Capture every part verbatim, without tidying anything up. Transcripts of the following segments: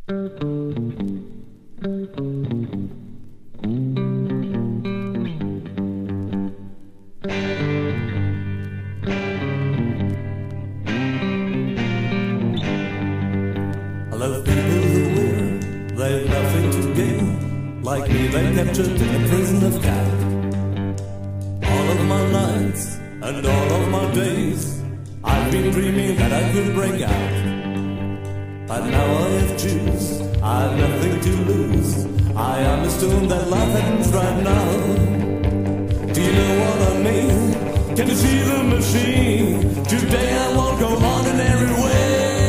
I love people who wear, they've nothing to gain. Like me, they captured in a prison of doubt. All of my nights and all of my days, I've been dreaming that I could break out. But now I have choose, I've nothing to lose. I understand that life ends right now. Do you know what I mean? Can you see the machine? Today I won't go on in every way.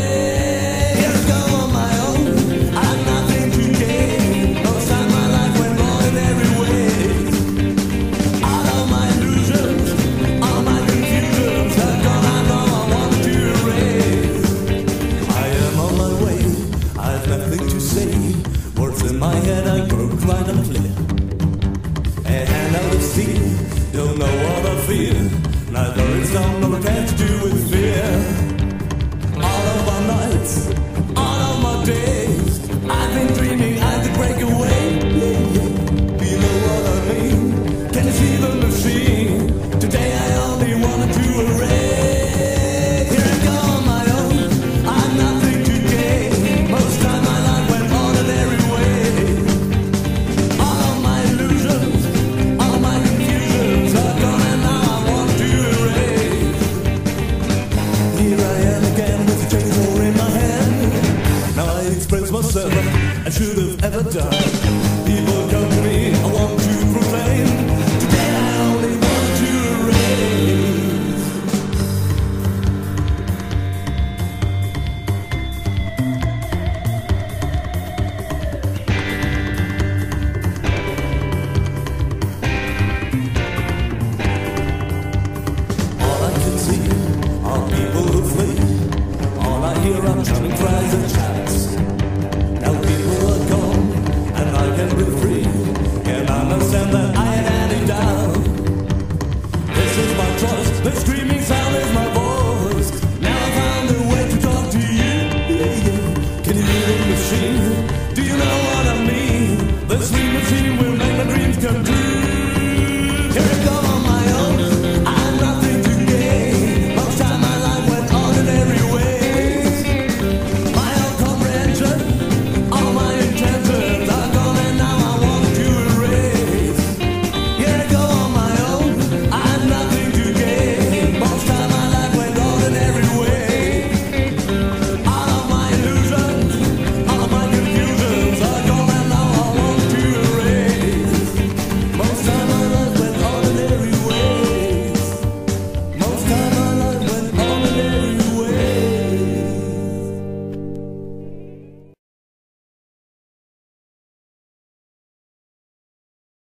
In my head I broke right and clear. A hand out of steel, don't know what I feel. Neither is sound nor it has to do with fear. All of my nights, all of my days, I've been dreaming I could break away. Do you know what I mean? Can you see the machine? Today I only wanted to erase. Here I go on my own, I've nothing to gain. Most time my life went ordinary way. Myself, I should have ever done. People come to me, I want to proclaim. Today I only want to erase. All I can see are people who flee. All I hear are drumming cries and shouts. The screaming sound is my voice. Now I found a way to talk to you. Can you hear the machine? Do you know what I mean? The sweet machine will make my dreams come true.